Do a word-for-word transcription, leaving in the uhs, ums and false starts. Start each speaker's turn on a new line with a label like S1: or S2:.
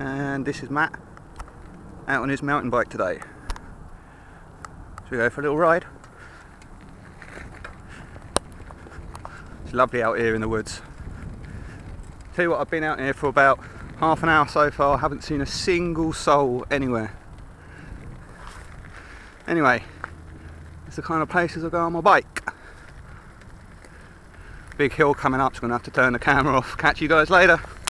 S1: and this is Matt out on his mountain bike today. Should we go for a little ride? It's lovely out here in the woods. Tell you what, I've been out here for about half an hour so far, haven't seen a single soul anywhere. Anyway, it's the kind of places I go on my bike. Big hill coming up, so I'm going to have to turn the camera off. Catch you guys later.